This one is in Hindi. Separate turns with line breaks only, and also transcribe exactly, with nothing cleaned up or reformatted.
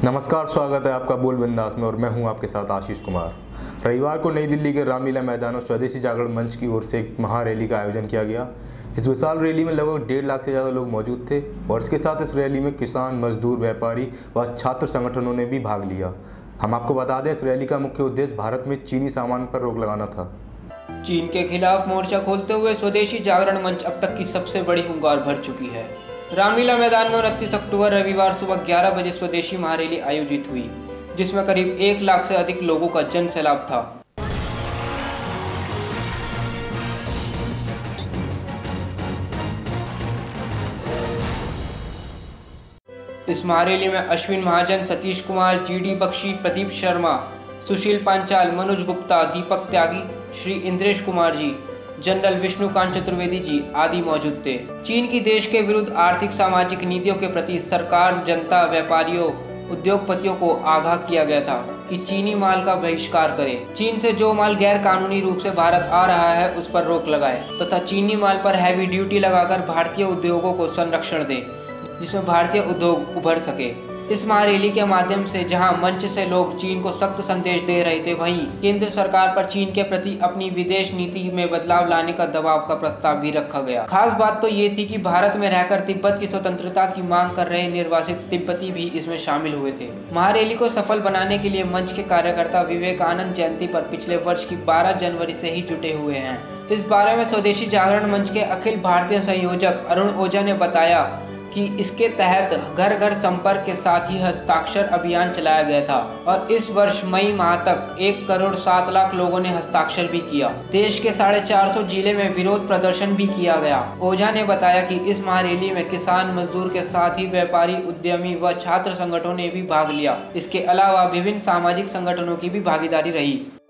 नमस्कार, स्वागत है आपका बोल बिंदास में और मैं हूं आपके साथ आशीष कुमार। रविवार को नई दिल्ली के रामलीला मैदान में स्वदेशी जागरण मंच की ओर से एक महारैली का आयोजन किया गया। इस विशाल रैली में लगभग डेढ़ लाख से ज़्यादा लोग मौजूद थे और इसके साथ इस रैली में किसान, मजदूर, व्यापारी व छात्र संगठनों ने भी भाग लिया। हम आपको बता दें, इस रैली का मुख्य उद्देश्य भारत में चीनी सामान पर रोक लगाना था।
चीन के खिलाफ मोर्चा खोलते हुए स्वदेशी जागरण मंच अब तक की सबसे बड़ी हुंकार भर चुकी है। रामलीला मैदान में उनतीस अक्टूबर रविवार सुबह ग्यारह बजे स्वदेशी महारैली आयोजित हुई, जिसमें करीब एक लाख से अधिक लोगों का जन सैलाब था। इस महारैली में अश्विन महाजन, सतीश कुमार, जीडी बख्शी, प्रदीप शर्मा, सुशील पांचाल, मनोज गुप्ता, दीपक त्यागी, श्री इंद्रेश कुमार जी, जनरल विष्णुकांत चतुर्वेदी जी आदि मौजूद थे। चीन की देश के विरुद्ध आर्थिक सामाजिक नीतियों के प्रति सरकार, जनता, व्यापारियों, उद्योगपतियों को आगाह किया गया था कि चीनी माल का बहिष्कार करें। चीन से जो माल गैर कानूनी रूप से भारत आ रहा है उस पर रोक लगाए तथा चीनी माल पर हैवी ड्यूटी लगाकर भारतीय उद्योगों को संरक्षण दे, जिसमें भारतीय उद्योग उभर सके। इस महारैली के माध्यम से जहां मंच से लोग चीन को सख्त संदेश दे रहे थे, वहीं केंद्र सरकार पर चीन के प्रति अपनी विदेश नीति में बदलाव लाने का दबाव का प्रस्ताव भी रखा गया। खास बात तो ये थी कि भारत में रहकर तिब्बत की स्वतंत्रता की मांग कर रहे निर्वासित तिब्बती भी इसमें शामिल हुए थे। महारैली को सफल बनाने के लिए मंच के कार्यकर्ता विवेकानंद जयंती पर पिछले वर्ष की बारह जनवरी से ही जुटे हुए हैं। इस बारे में स्वदेशी जागरण मंच के अखिल भारतीय संयोजक अरुण ओझा ने बताया कि इसके तहत घर घर संपर्क के साथ ही हस्ताक्षर अभियान चलाया गया था और इस वर्ष मई माह तक एक करोड़ सात लाख लोगों ने हस्ताक्षर भी किया। देश के साढ़े चार सौ जिले में विरोध प्रदर्शन भी किया गया। ओझा ने बताया कि इस महारैली में किसान, मजदूर के साथ ही व्यापारी, उद्यमी व छात्र संगठनों ने भी भाग लिया। इसके अलावा विभिन्न सामाजिक संगठनों की भी भागीदारी रही।